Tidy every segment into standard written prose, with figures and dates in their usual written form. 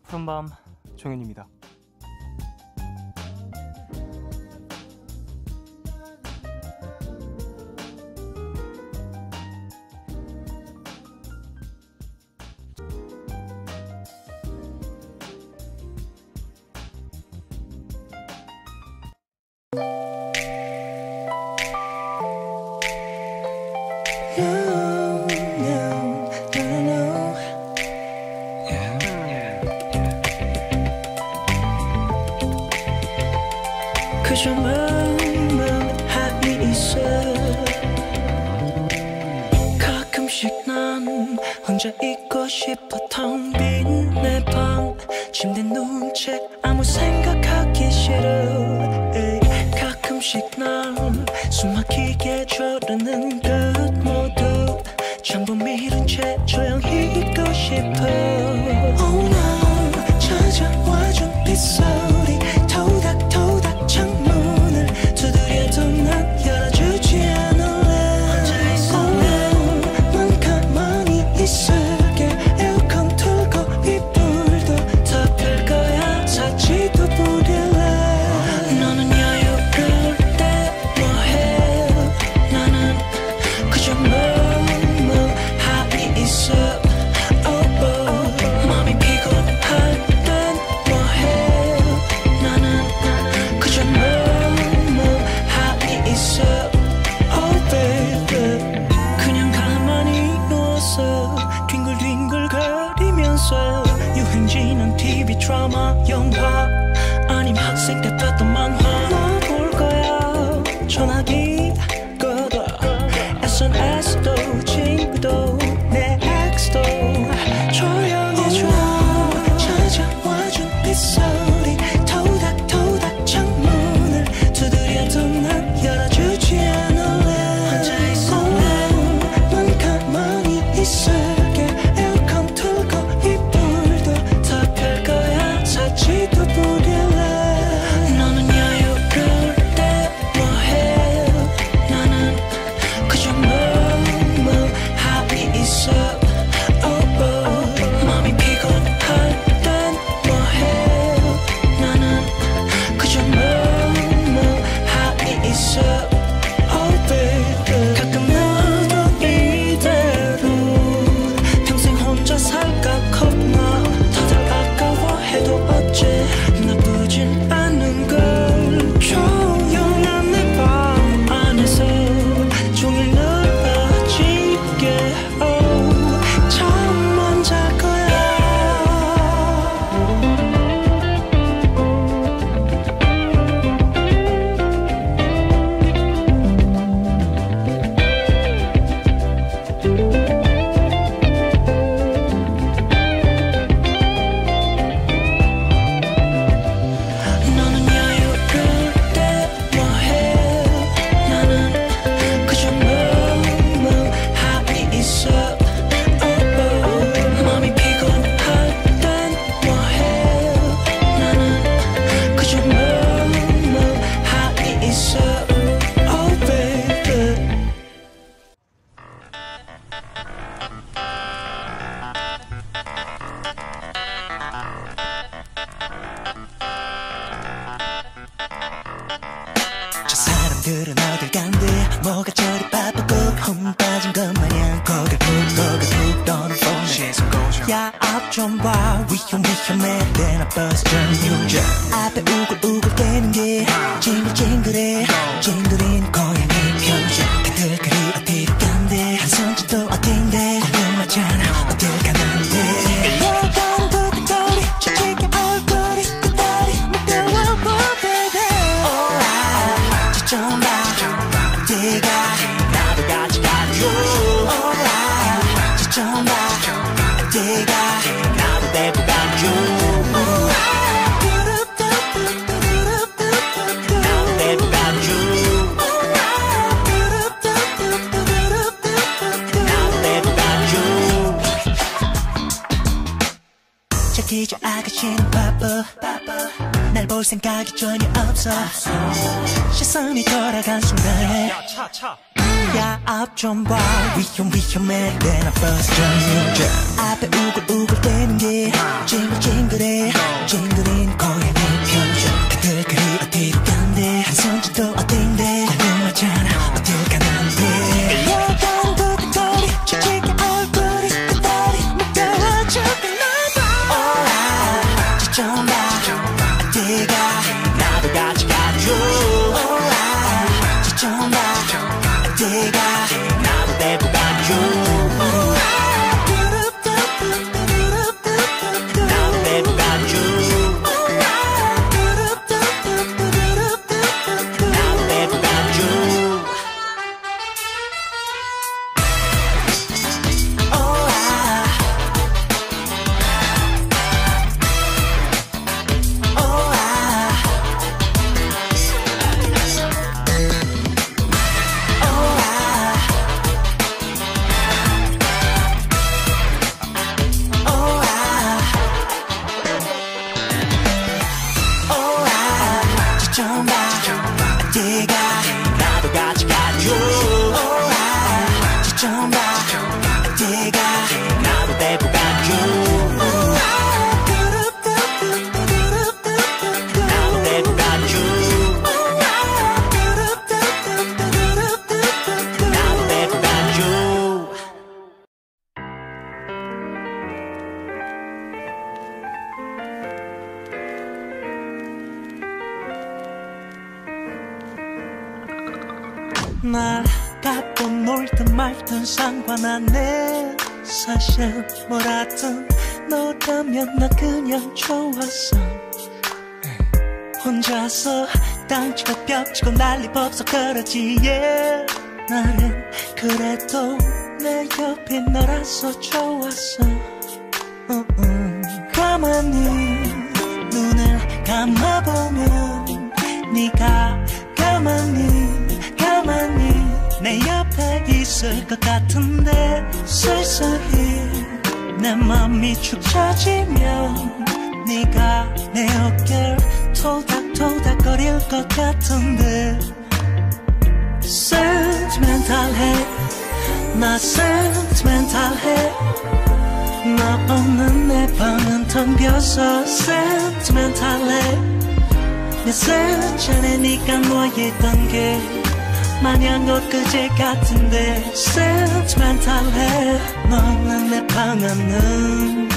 푸른밤 종현입니다. 그저 마음이 있어. 가끔씩 난 혼자 있고 싶어. 텅 빈 내 방 침대 누운 채 아무 생각하기 싫어. 에이, 가끔씩 난 숨막히게 저러는 것 모두 전부 미룬 채 조용히 있고 싶어. Oh no, 찾아와준 빗소리 토닥토닥 창문을 두드려도 난 열어주지 않을래. 혼자 있을래. 난 가만히 있을게. 에어컨 틀고 이불도 덮을 거야. 사지도 부릴래. 너는 여유로울 때 뭐해? 나는 그저 멍멍하니 있어. 맘이 피곤할 땐 뭐해? 나는 그저 멍멍하니 있어. Oh baby, 그냥 가만히 누워서 뒹굴뒹굴 거리면서 유행지는 TV 드라마 영화 아님 학생 때 봤던 만화 너 볼 거야. 전화기 꺼둬. SNS도 친구도 내 엑스도 조용해져. 찾아와준 빗소리 토닥토닥 창문을 두드려도 난 열어주지 않을래. 혼자 있을래. 난 가만히 있을게. 에어컨 틀고 이불도 덮을 거야. 사지도 부릴래. 너는 여유로울 때 뭐해? 나는 그저 멍멍하니 있어. 맘이 피곤할 땐 뭐해? 나는 그저 멍멍하니 있어. Oh baby, 가끔 나도 이대로 평생 혼자 살까 겁나. 다들 아까워해도 어째 나쁘진 않은 걸. 조용한 내 방 안에서 종일 늘어지게 잠만 잘 거야. 너는 여유로울 때 뭐해? 나는 그저 멍멍하니 있어. 맘이 피곤할 땐 뭐해? 나는 그저 멍멍하니 있어. Oh baby. 저 사람들은 어딜 간대. 뭐가 저리 바쁘고 홈 빠진 것 마냥 고개를 푹 떠는 폰에 시선 고정. 야 앞 좀 봐. 위험해. 내나 버스 전유자 앞에 우글우글대는 게 징글징글해. 징글인 고양이 표정. 그들 그리 어디로 간대. 한 손짓도 어딘데 궁금하잖아. 어딜 가는데. 너가는 부끄러리 저지게 얼굴이 그다리 무거워 baby. Alright, 좀 봐. 어디가 나도 같이 가줘. Alright, 좀 봐. 어디가 나도 데리고 가줘. 나도 데리고 가줘. 나도 데리고 가줘. 저기 저 아가씨는 바빠. 날 볼 생각이 전혀 없어. 시선이 돌아간 순간에 야 앞 좀 봐 위험해 내 first Jonghyun 앞에 우글우글대는 게 징글징글해 징글인 고양이 표정 다들 그리 어디로 간대 한손 짓도 어딘데 궁금하잖아 어딜 가는데 여간 도둑거리 지치게 얼굴이 그다리 무거워져 나봐 지좀 봐 어디가 나도 같이 가줘 지좀 봐 어디가 나도 데리고 가줘 나도 같이 가줘 지좀 봐 어디가 나도 데리고 가줘 나도 데리고 가줘 나도 데리고 가줘 날 갖고 놀든 말든 상관 안 해 사실 뭐라든 너라면 나 그냥 좋았어 혼자서 땅치고 벽치고 난리 법석 그러지 yeah. 나는 그래도 내 옆에 너라서 좋았어 가만히 눈을 감아보면 네가 가만히 내 옆에 있을 것 같은데 슬슬히 내 맘이 축 처지면 네가 내 어깨를 토닥토닥거릴 것 같은데 sentimental해 나 sentimental해 너 없는 내 방은 텅 비어서 sentimental해 몇살 전에 네가 누워있던 게 마냥 엊그제 같은데 sentimental해 너 없는 내 방 안은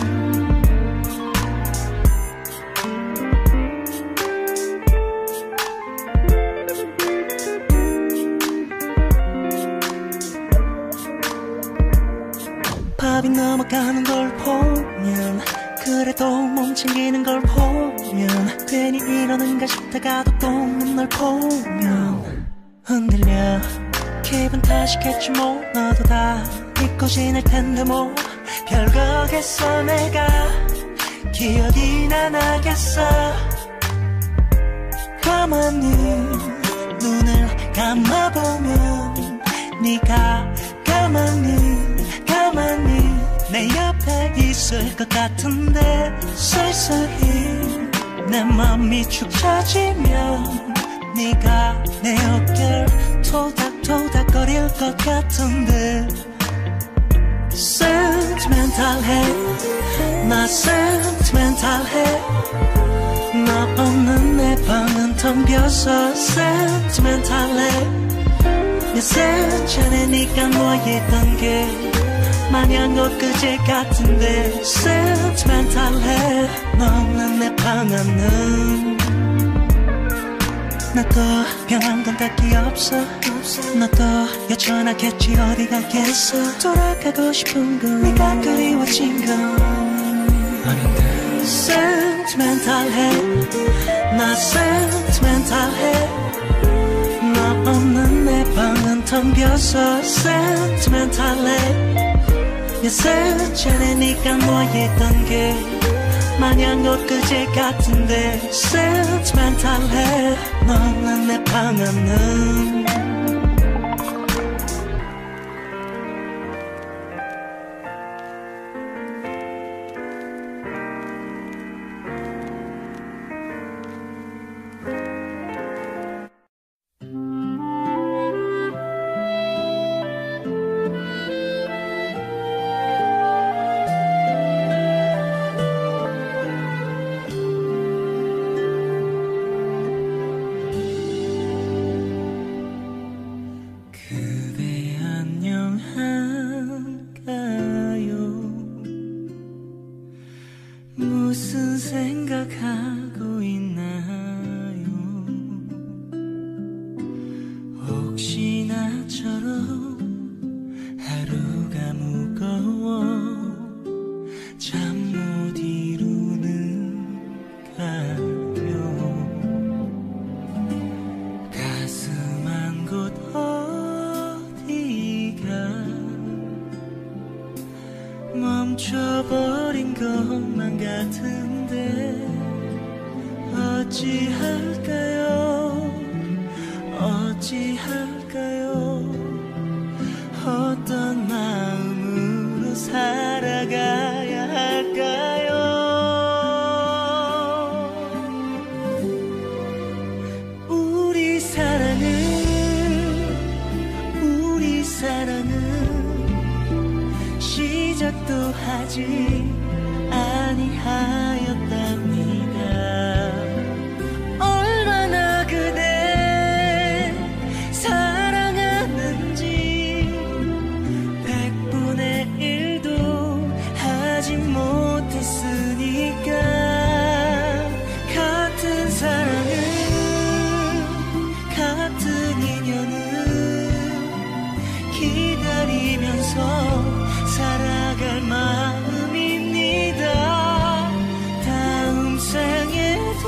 밥이 넘어가는 걸 보면 그래도 몸챙기는 걸 보면 괜히 이러는가 싶다가도 또 널 보면 흔들려 기분 탓이겠지 뭐 너도 다 잊고 지낼 텐데 뭐 별거겠어 내가 기억이나 나겠어 가만히 눈을 감아보면 네가 가만히 내 옆에 있을 것 같은데 슬슬히 내 맘이 축 처지면 네가 내 어깨를 토닥토닥거릴 것 같은데 sentimental해 나 sentimental해 너 없는 내 방은 텅 비어서 sentimental해 몇살 전에 네가 누워있던 게 마냥 엊그제 같은데 sentimental해 너 없는 내 방 안은 나도 변한 건 딱히 없어 너도 여전하겠지 어디 가겠어 돌아가고 싶은 건 네가 그리워진 건 아닌데 sentimental해 나 sentimental해 너 없는 내 방은 텅 비어서 sentimental해 몇살 전에 네가 누워있던 게 마냥 엊그제 같은데 sentimental해 너 없는 내 방 안은 혹시 나처럼 하루가 무거워 잠 못 이루는가요? 가슴 한 곳 어디가 멈춰버린 것만 같은데 어찌할까요? 어찌할까요? 어떤 마음으로 살아가야 할까요? 우리 사랑은 시작도 하지 아니하였답니다. 얼마나 그대 사랑하는지 100분의 1도 하지 못했으니까. 같은 사랑은 같은 인연은 기다리면서 살아갈 마음입니다. 다음 생에도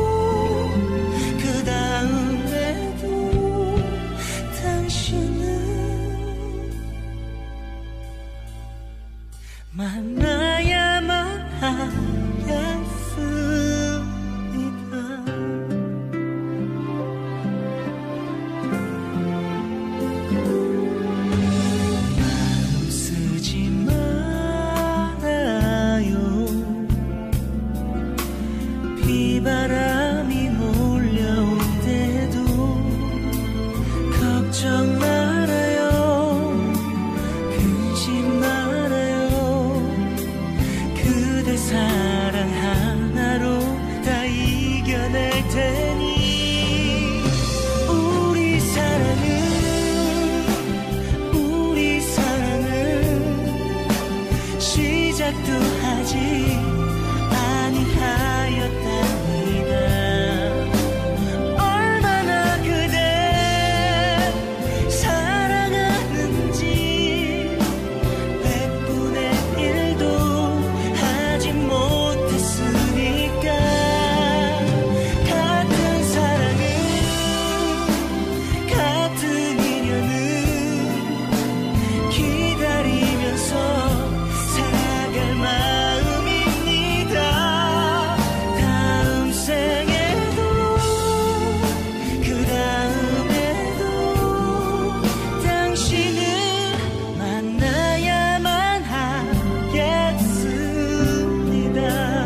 그 다음에도 당신은 만나야만 하였습니다. 마음 쓰지 말아요. 비바람이 몰려온대도 걱정 말아요. 근심 말아요. 그대 사랑 하나로 다 이겨낼 테니. 우리 사랑은 시작도 하지 아니하였답니다. 얼마나 그대 사랑하는지 100분의 1도 하지 못했으니까. 같은 사랑은 같은 인연은 기다리면서 살아갈 마음입니다. 다음 생에도 그 다음에도 당신을 만나야만 하겠습니다.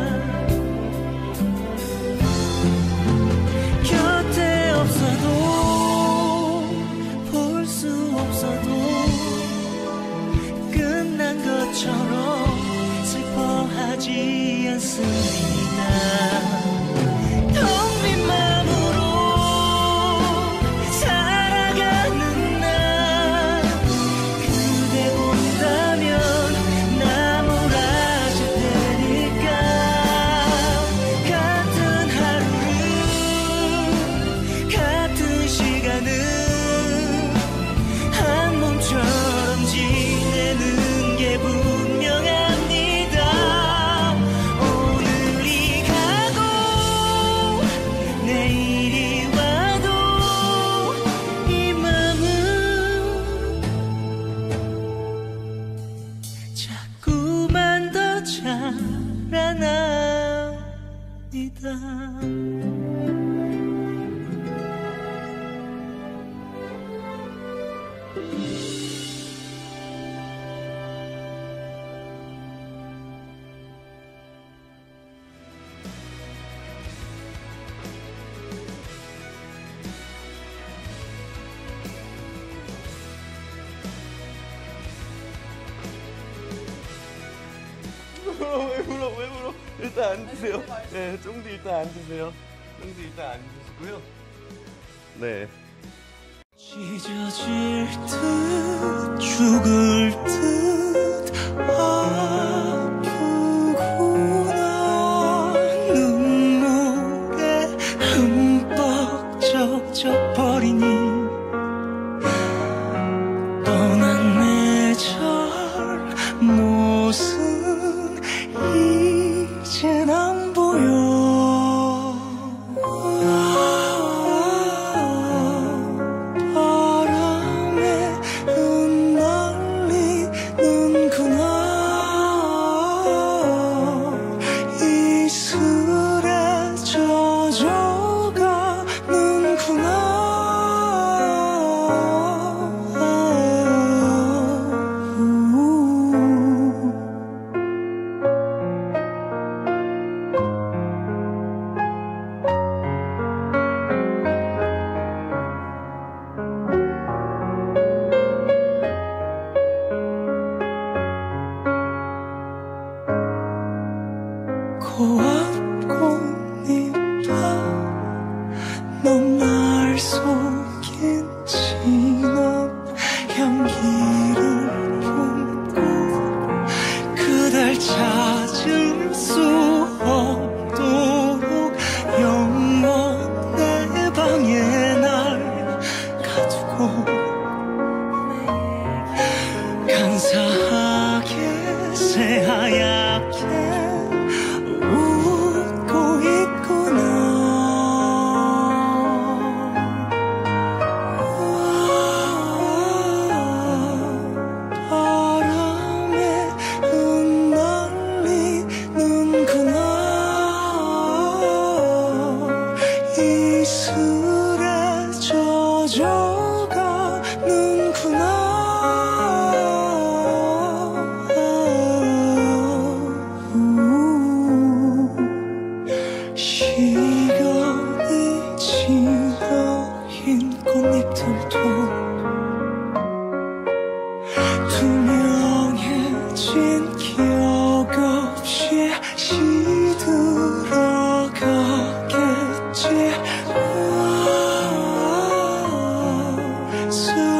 곁에 없어도 볼 수 없어도 끝난 것처럼 슬퍼하지 않습니다. 텅 빈 마음으로 살아가는 나 그대 본다면 나무라질 테니까. 같은 하루를 같은 시간을 한 몸처럼 지내는 게 분명합니다. 오늘이 가고 내일이 와도 이 맘은 자꾸만 더 자라납니다. 왜 물어? 일단 앉으세요. 네, 쫑디 일단 앉으세요. 쫑디 일단 앉으시고요. 네. 찢어질 듯 죽을 듯 아프구나. 눈물에 흠뻑 젖어버리니 간사하게 새하얗게 웃고 있구나. 바람에 흩날리는구나. 이슬에 젖어가는구나. 시간이 지나 흰 꽃잎들도 투명해진 기억 없이 시들어가겠지.